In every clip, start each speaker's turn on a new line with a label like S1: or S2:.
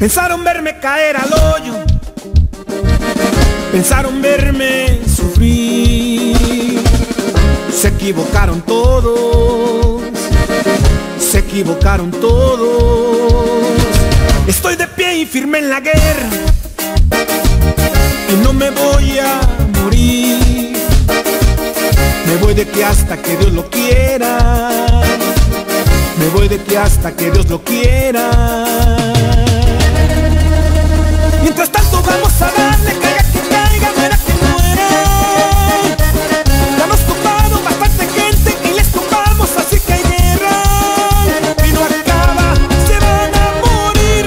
S1: Pensaron verme caer al hoyo, pensaron verme sufrir. Se equivocaron todos, se equivocaron todos. Estoy de pie y firme en la guerra y no me voy a morir. Me voy de aquí hasta que Dios lo quiera, me voy de aquí hasta que Dios lo quiera. Mientras tanto vamos a darle, caiga que caiga, muera que muera. Ya hemos topado bastante gente y les topamos, así que hay guerra. Y no acaba, se van a morir.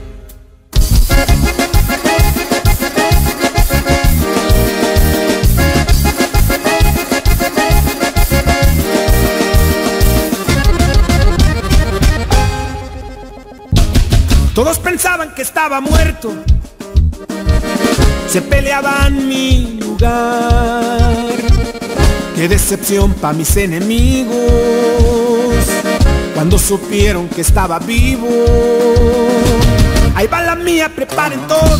S1: Todos pensaban que estaba muerto, se peleaban mi lugar. Qué decepción pa' mis enemigos cuando supieron que estaba vivo. Ahí va la mía, preparen todo,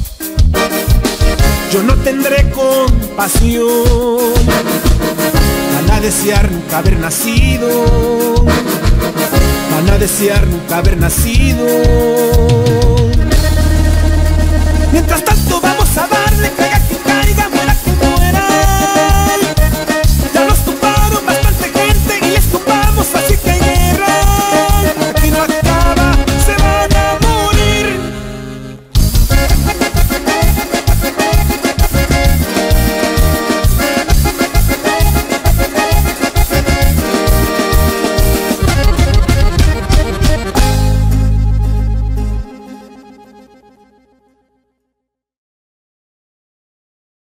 S1: yo no tendré compasión. Van a desear nunca haber nacido, van a desear nunca haber nacido.